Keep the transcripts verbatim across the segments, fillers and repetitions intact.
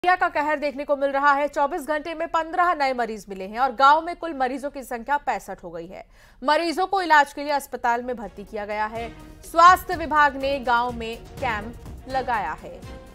Diarrhoea का कहर देखने को मिल रहा है। चौबीस घंटे में पंद्रह नए मरीज मिले हैं और गांव में कुल मरीजों की संख्या पैंसठ हो गई है। मरीजों को इलाज के लिए अस्पताल में भर्ती किया गया है। स्वास्थ्य विभाग ने गांव में कैंप लगाया है।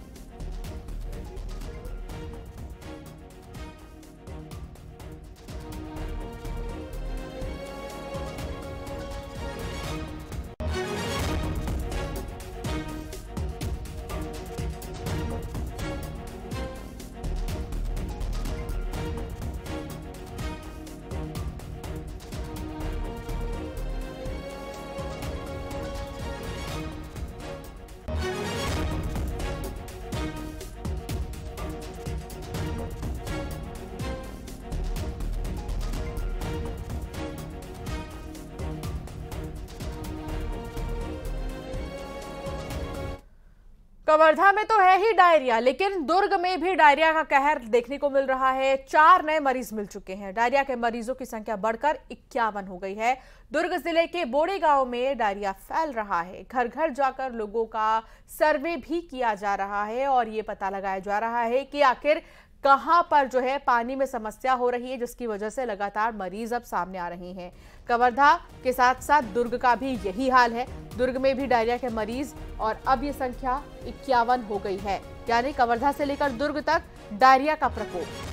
कवर्धा में तो है ही डायरिया, लेकिन दुर्ग में भी डायरिया का कहर देखने को मिल रहा है। चार नए मरीज मिल चुके हैं। डायरिया के मरीजों की संख्या बढ़कर इक्यावन हो गई है। दुर्ग जिले के बोड़े गांव में डायरिया फैल रहा है। घर घर जाकर लोगों का सर्वे भी किया जा रहा है और ये पता लगाया जा रहा है कि आखिर कहां पर जो है पानी में समस्या हो रही है, जिसकी वजह से लगातार मरीज अब सामने आ रहे हैं। कवर्धा के साथ साथ दुर्ग का भी यही हाल है। दुर्ग में भी डायरिया के मरीज और अब ये संख्या इक्यावन हो गई है, यानी कवर्धा से लेकर दुर्ग तक डायरिया का प्रकोप।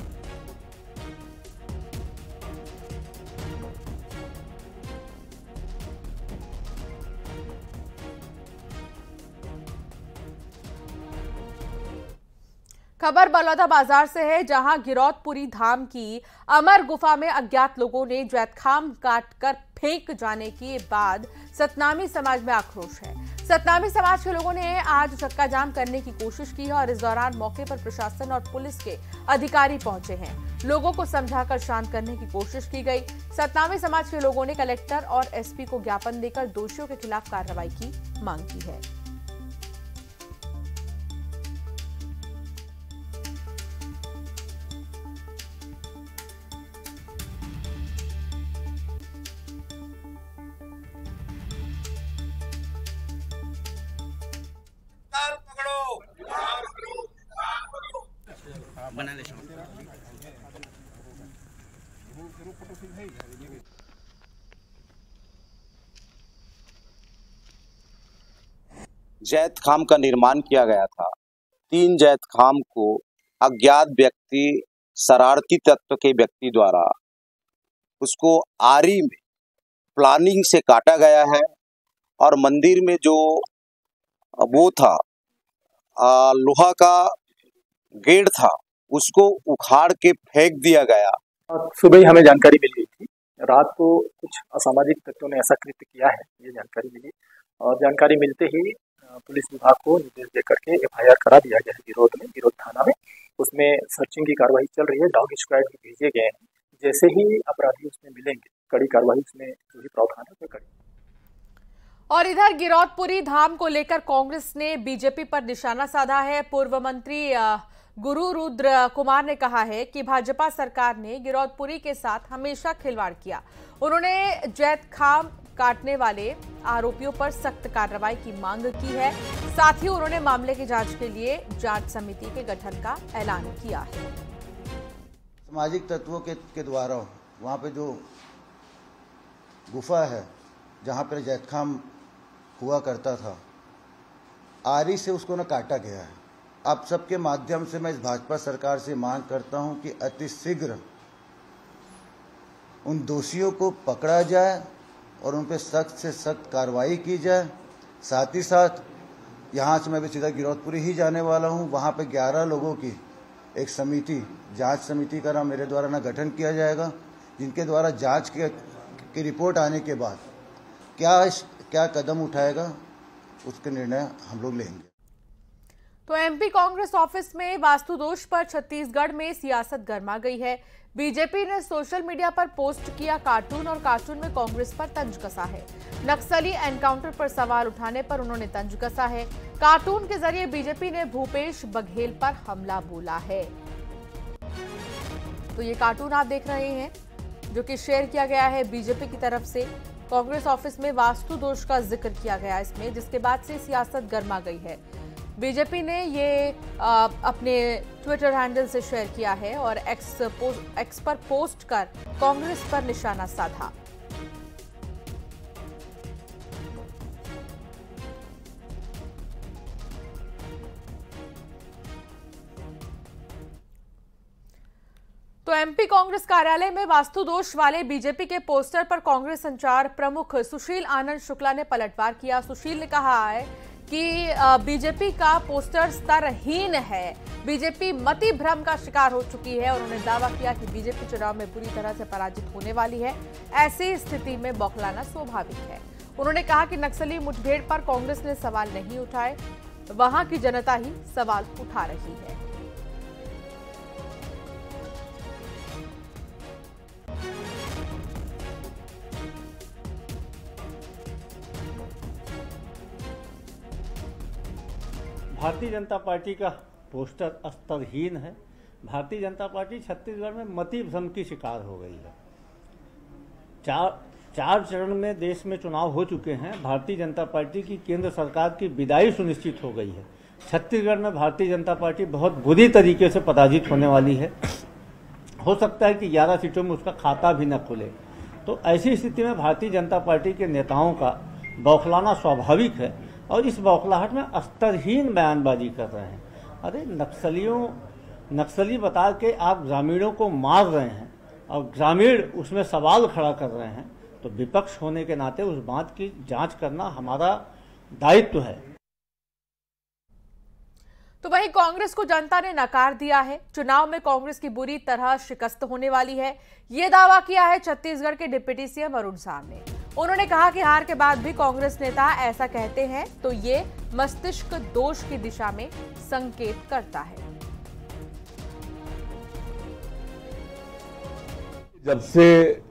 खबर बलौदा बाजार से है, जहां गिरौदपुरी धाम की अमर गुफा में अज्ञात लोगों ने जैतखाम काटकर फेंक जाने के बाद सतनामी समाज में आक्रोश है। सतनामी समाज के लोगों ने आज चक्का जाम करने की कोशिश की है और इस दौरान मौके पर प्रशासन और पुलिस के अधिकारी पहुंचे हैं। लोगों को समझाकर शांत करने की कोशिश की गई। सतनामी समाज के लोगों ने कलेक्टर और एसपी को ज्ञापन देकर दोषियों के खिलाफ कार्रवाई की मांग की है। बना ले जैत खाम का निर्माण किया गया था। तीन जैत खाम को अज्ञात व्यक्ति, शरारती तत्व के व्यक्ति द्वारा उसको आरी में प्लानिंग से काटा गया है और मंदिर में जो वो था आ, लोहा का गेट था, उसको उखाड़ के फेंक दिया गया। सुबह ही हमें जानकारी मिल गई थी। रात को कुछ असामाजिक तत्वों ने ऐसा कृत्य किया है, ये जानकारी मिली और जानकारी मिलते ही पुलिस विभाग को निर्देश देकर के एफ आई आर करा दिया गया है गिरोद में, गिरोद थाना में। उसमें सर्चिंग की कार्रवाई चल रही है। डॉग स्क्वाड भी भेजे गए हैं। जैसे ही अपराधी उसमें मिलेंगे, कड़ी कार्रवाई उसमें जो भी प्रावधान है उसमें कड़ी। और इधर गिरौदपुरी धाम को लेकर कांग्रेस ने बीजेपी पर निशाना साधा है। पूर्व मंत्री गुरु रुद्र कुमार ने कहा है कि भाजपा सरकार ने गिरौदपुरी के साथ हमेशा खिलवाड़ किया। उन्होंने जैत खाम काटने वाले आरोपियों पर सख्त कार्रवाई की मांग की है। साथ ही उन्होंने मामले की जांच के लिए जांच समिति के गठन का ऐलान किया है। सामाजिक तत्वों के, के द्वारा वहाँ पे जो गुफा है जहाँ पर जैत खाम हुआ करता था, आरी से उसको न काटा गया है। आप सबके माध्यम से मैं इस भाजपा सरकार से मांग करता हूं कि अति शीघ्र उन दोषियों को पकड़ा जाए और उन पर सख्त से सख्त कार्रवाई की जाए। साथ ही साथ यहां से मैं भी सीधा गिरौदपुरी ही जाने वाला हूं। वहां पे ग्यारह लोगों की एक समिति, जांच समिति का नाम मेरे द्वारा ना गठन किया जाएगा, जिनके द्वारा जांच के, की रिपोर्ट आने के बाद क्या क्या कदम उठाएगा उसके निर्णय हम लोग लेंगे। तो एमपी कांग्रेस ऑफिस में वास्तु दोष पर छत्तीसगढ़ में सियासत गर्मा गई है। बीजेपी ने सोशल मीडिया पर पोस्ट किया कार्टून और कार्टून में कांग्रेस पर तंज कसा है। नक्सली एनकाउंटर पर सवाल उठाने पर उन्होंने तंज कसा है। कार्टून के जरिए बीजेपी ने भूपेश बघेल पर हमला बोला है। तो ये कार्टून आप देख रहे हैं जो कि शेयर किया गया है बीजेपी की तरफ से। कांग्रेस ऑफिस में वास्तु दोष का जिक्र किया गया इसमें, जिसके बाद से सियासत गर्मा गई है। बीजेपी ने ये आ, अपने ट्विटर हैंडल से शेयर किया है और एक्स, एक्स पर पोस्ट कर कांग्रेस पर निशाना साधा। तो एमपी कांग्रेस कार्यालय में वास्तु दोष वाले बीजेपी के पोस्टर पर कांग्रेस संचार प्रमुख सुशील आनंद शुक्ला ने पलटवार किया। सुशील ने कहा है कि बीजेपी का पोस्टर स्तरहीन है, बीजेपी मति भ्रम का शिकार हो चुकी है और उन्होंने दावा किया कि बीजेपी चुनाव में बुरी तरह से पराजित होने वाली है। ऐसी स्थिति में बौखलाना स्वाभाविक है। उन्होंने कहा कि नक्सली मुठभेड़ पर कांग्रेस ने सवाल नहीं उठाए, वहां की जनता ही सवाल उठा रही है। भारतीय जनता पार्टी का पोस्टर स्तरहीन है। भारतीय जनता पार्टी छत्तीसगढ़ में मति भ्रम की शिकार हो गई है। चार चार चरण में देश में चुनाव हो चुके हैं। भारतीय जनता पार्टी की केंद्र सरकार की विदाई सुनिश्चित हो गई है। छत्तीसगढ़ में भारतीय जनता पार्टी बहुत बुरी तरीके से पराजित होने वाली है। हो सकता है कि ग्यारह सीटों में उसका खाता भी न खुले। तो ऐसी स्थिति में भारतीय जनता पार्टी के नेताओं का बौखलाना स्वाभाविक है और इस बौखलाहट में स्तरहीन बयानबाजी कर रहे हैं। अरे नक्सलियों नक्सली बता के आप ग्रामीणों को मार रहे हैं और ग्रामीण उसमें सवाल खड़ा कर रहे हैं, तो विपक्ष होने के नाते उस बात की जांच करना हमारा दायित्व है। तो वहीं कांग्रेस को जनता ने नकार दिया है। चुनाव में कांग्रेस की बुरी तरह शिकस्त होने वाली है, ये दावा किया है छत्तीसगढ़ के डिप्टी सीएम अरुण साव ने। उन्होंने कहा कि हार के बाद भी कांग्रेस नेता ऐसा कहते हैं तो ये मस्तिष्क दोष की दिशा में संकेत करता है। जब से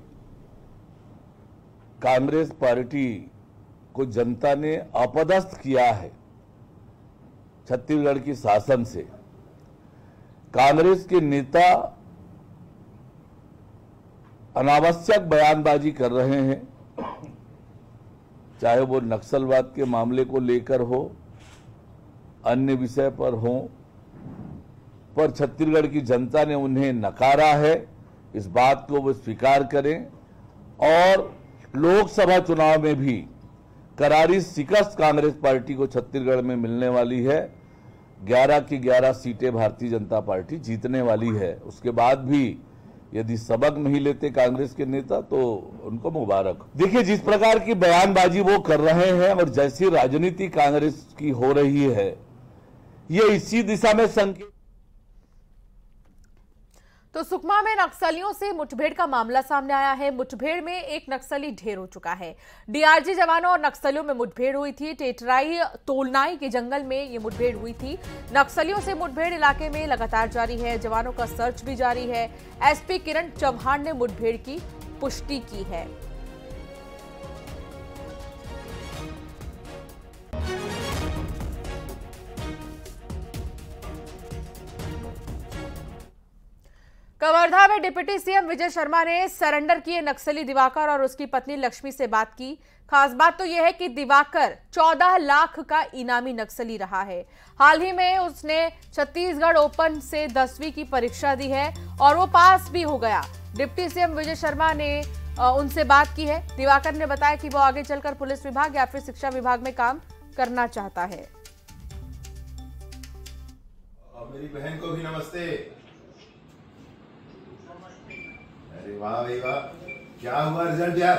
कांग्रेस पार्टी को जनता ने अपदस्थ किया है छत्तीसगढ़ की शासन से, कांग्रेस के नेता अनावश्यक बयानबाजी कर रहे हैं, चाहे वो नक्सलवाद के मामले को लेकर हो, अन्य विषय पर हो, पर छत्तीसगढ़ की जनता ने उन्हें नकारा है। इस बात को वो स्वीकार करें और लोकसभा चुनाव में भी करारी शिकस्त कांग्रेस पार्टी को छत्तीसगढ़ में मिलने वाली है। ग्यारह की ग्यारह सीटें भारतीय जनता पार्टी जीतने वाली है। उसके बाद भी यदि सबक नहीं लेते कांग्रेस के नेता तो उनको मुबारक। देखिए, जिस प्रकार की बयानबाजी वो कर रहे हैं और जैसी राजनीति कांग्रेस की हो रही है, ये इसी दिशा में संकेत। तो सुकमा में नक्सलियों से मुठभेड़ का मामला सामने आया है। मुठभेड़ में एक नक्सली ढेर हो चुका है। डीआरजी जवानों और नक्सलियों में मुठभेड़ हुई थी। टेटराई तोलनाई के जंगल में ये मुठभेड़ हुई थी। नक्सलियों से मुठभेड़ इलाके में लगातार जारी है। जवानों का सर्च भी जारी है। एसपी किरण चौहान ने मुठभेड़ की पुष्टि की है। कवर्धा में डिप्टी सीएम विजय शर्मा ने सरेंडर किए नक्सली दिवाकर और उसकी पत्नी लक्ष्मी से बात की। खास बात तो यह है कि दिवाकर चौदह लाख का इनामी नक्सली रहा है। हाल ही में उसने छत्तीसगढ़ ओपन से दसवीं की परीक्षा दी है और वो पास भी हो गया। डिप्टी सीएम विजय शर्मा ने उनसे बात की है। दिवाकर ने बताया कि वो आगे चलकर पुलिस विभाग या फिर शिक्षा विभाग में काम करना चाहता है। मेरी बहन को भी नमस्ते। अरे वाह भाई वाह, क्या हुआ रिजल्ट यार?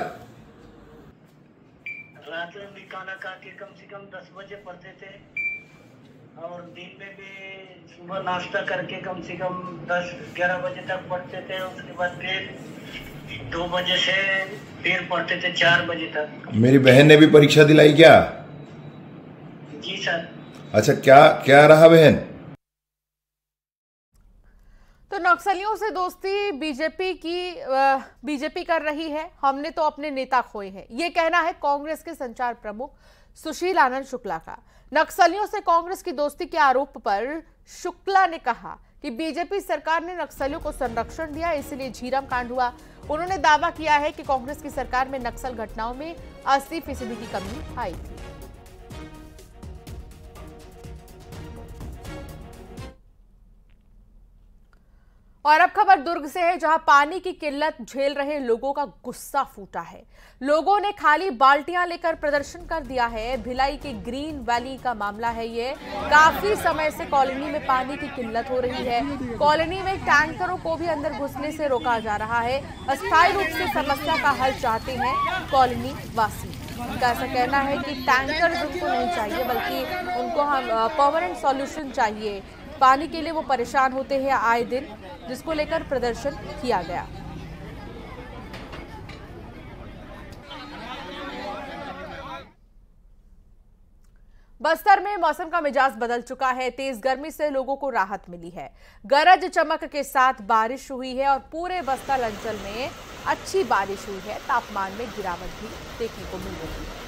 रात में भी खाना खा के कम से कम दस बजे पढ़ते थे और दिन में भी सुबह नाश्ता करके कम से कम दस ग्यारह बजे तक पढ़ते थे। उसके बाद फिर दो बजे से फिर पढ़ते थे चार बजे तक। मेरी बहन ने भी परीक्षा दिलाई क्या? जी सर। अच्छा, क्या क्या रहा बहन? तो नक्सलियों से दोस्ती बीजेपी की बीजेपी कर रही है। हमने तो अपने नेता खोए हैं, ये कहना है कांग्रेस के संचार प्रमुख सुशील आनंद शुक्ला का। नक्सलियों से कांग्रेस की दोस्ती के आरोप पर शुक्ला ने कहा कि बीजेपी सरकार ने नक्सलियों को संरक्षण दिया, इसलिए झीरम कांड हुआ। उन्होंने दावा किया है कि कांग्रेस की सरकार में नक्सल घटनाओं में अस्सी फीसदी की कमी आई थी। और अब खबर दुर्ग से है, जहां पानी की किल्लत झेल रहे लोगों का गुस्सा फूटा है। लोगों ने खाली बाल्टियां लेकर प्रदर्शन कर दिया है। भिलाई के ग्रीन वैली का मामला है ये। काफी समय से कॉलोनी में पानी की किल्लत हो रही है। कॉलोनी में टैंकरों को भी अंदर घुसने से रोका जा रहा है। अस्थायी रूप से समस्या का हल चाहते हैं कॉलोनी वासी। उनका ऐसा कहना है कि टैंकर उनको नहीं चाहिए, बल्कि उनको हम परमानेंट सॉल्यूशन चाहिए। पानी के लिए वो परेशान होते हैं आए दिन, जिसको लेकर प्रदर्शन किया गया। बस्तर में मौसम का मिजाज बदल चुका है। तेज गर्मी से लोगों को राहत मिली है। गरज चमक के साथ बारिश हुई है और पूरे बस्तर अंचल में अच्छी बारिश हुई है। तापमान में गिरावट भी देखने को मिल रही है।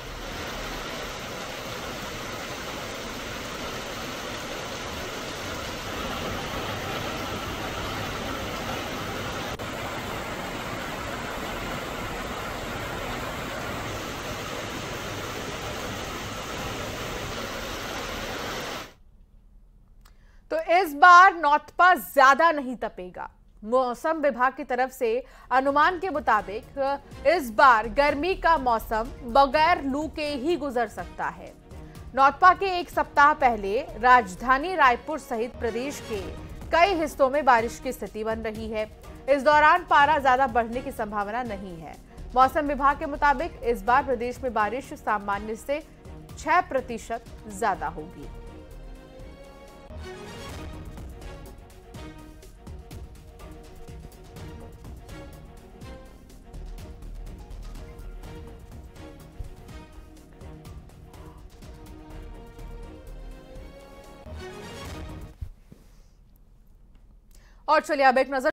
तो इस बार नौतपा ज्यादा नहीं तपेगा। मौसम विभाग की तरफ से अनुमान के मुताबिक इस बार गर्मी का मौसम बगैर लू के ही गुजर सकता है। नौतपा के एक सप्ताह पहले राजधानी रायपुर सहित प्रदेश के कई हिस्सों में बारिश की स्थिति बन रही है। इस दौरान पारा ज्यादा बढ़ने की संभावना नहीं है। मौसम विभाग के मुताबिक इस बार प्रदेश में बारिश सामान्य से छह प्रतिशत ज्यादा होगी। और चलिए अब एक नजर